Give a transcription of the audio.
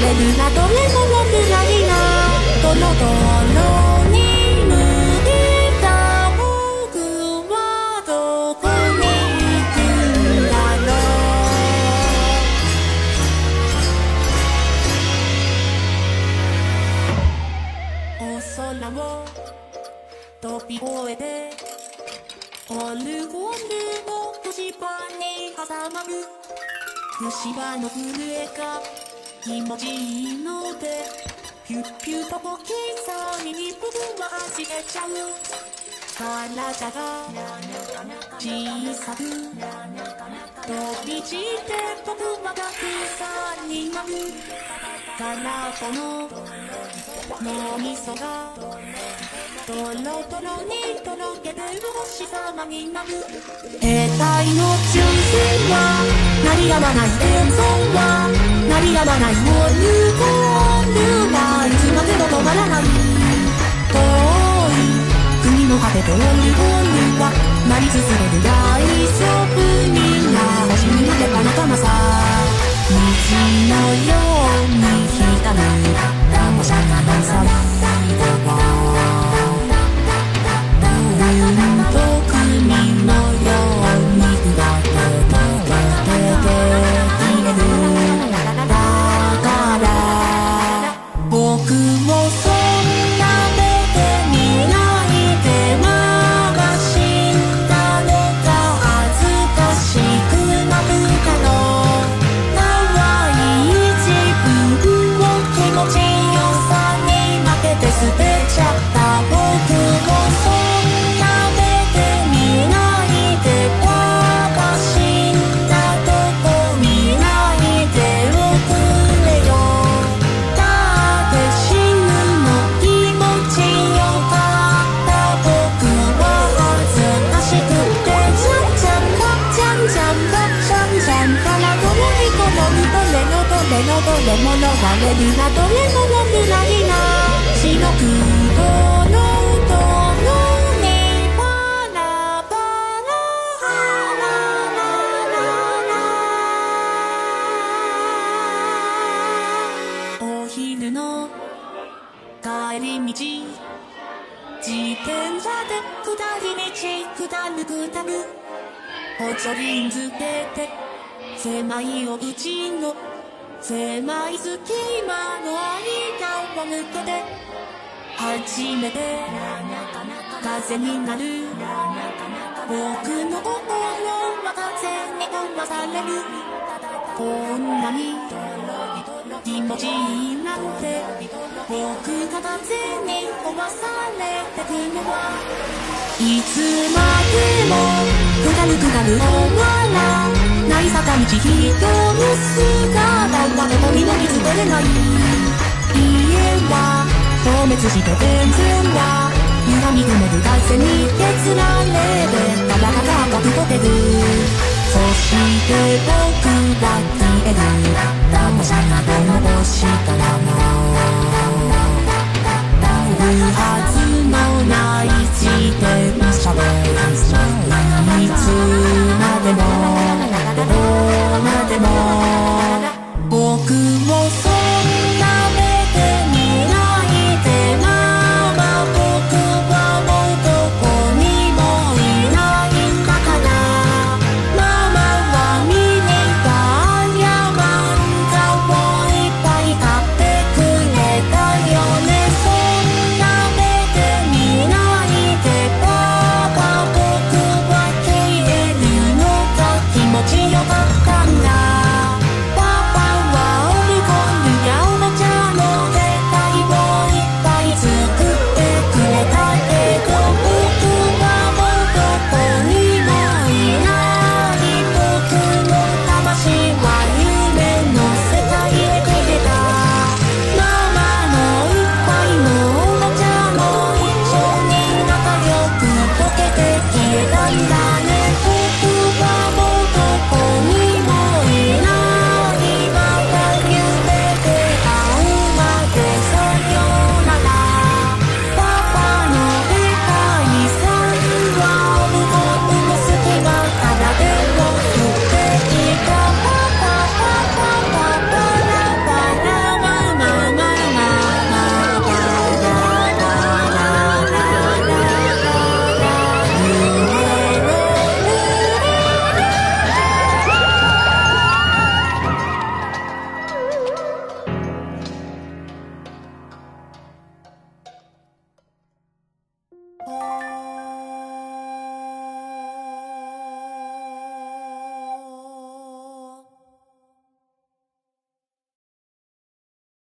れるなどれものくらいなドロドロに向いた僕はどこに行くんだろう。お空を飛び越えてオルゴールの虫歯に挟まる虫歯の震えが気持ちいいのでピュッピュと小さいに僕は走れちゃう。体が小さく飛び散って僕はたくさんになる。空っぽの脳みそがトロトロにとろけてる星様になる。兵隊の純粋は鳴りやまない演奏は鳴りやまないオルゴールはいつまでも止まらない。遠い国の果てでオルゴールは鳴り続ける。大丈夫みんな星になれば仲間さ。虹のように光る楽しみのサイドは君のようにふわっと溶けて消える。だから僕をそんな目で見ないで。まだ死んだのが恥ずかしくなるだろう。可愛い自分を気持ちよさに負けて捨てちゃった僕をそんなどれもの割れるなどれものくらいな白黒の泥にパラパラお昼の帰り道自転車で下り道下る下る補助輪つけて狭いお家の狭い隙間の間を抜けて初めて風になる僕の心は風に飛ばされる。こんなに気持ちいいなんて僕が風に飛ばされてくのはいつまでも下る下る終わらない坂道人の姿はどこにも見つけれない。家は消滅して電線は歪みくめる風に削られてただが赤く溶ける。そして僕は消える。騙さなど残したらもうはずのない自転車でいつまでもどこまでも僕をそんな目で見ないで。ママ僕はもうどこにもいないんだから。ママはミニカーや漫画をいっぱい買ってくれたよね。そんな目で見ない 어